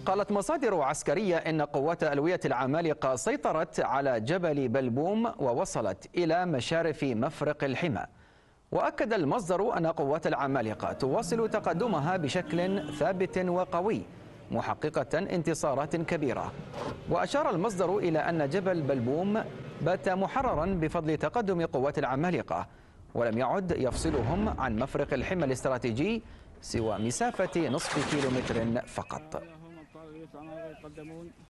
قالت مصادر عسكرية إن قوات ألوية العمالقة سيطرت على جبل بلبوم ووصلت إلى مشارف مفرق الحمى. وأكد المصدر أن قوات العمالقة تواصل تقدمها بشكل ثابت وقوي محققة انتصارات كبيرة. وأشار المصدر إلى أن جبل بلبوم بات محررا بفضل تقدم قوات العمالقة، ولم يعد يفصلهم عن مفرق الحمى الاستراتيجي سوى مسافة نصف كيلومتر فقط.